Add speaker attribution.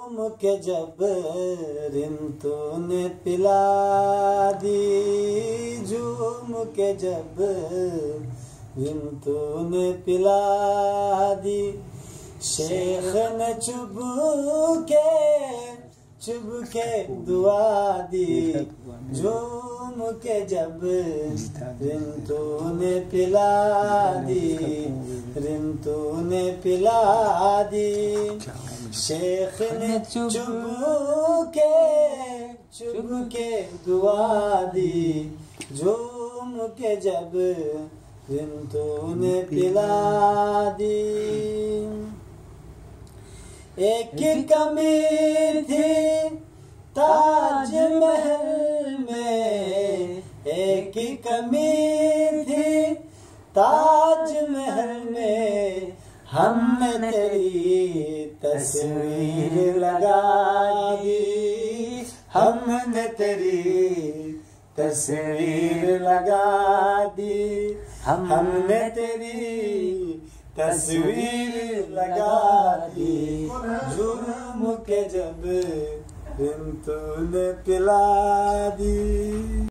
Speaker 1: झूम के जब रिन तूने पिला दी, झूम के जब रिन तूने पिला दी। शेख ने चुभ के दुआ दी, झूम के जब रिन तूने पिला दी, रिन तूने पिला दी। शेख ने चुभ के दुआ दी, झूम के जब रिन तूने पिला दी। एक कमी थी ताजमहल में, एक कमी थी ताजमहल में, हमने तेरी तस्वीर लगा दी, हमने तेरी तस्वीर लगा दी, हमने तेरी तस्वीर लगा दी। झूम के जब रिन तूने पिला दी।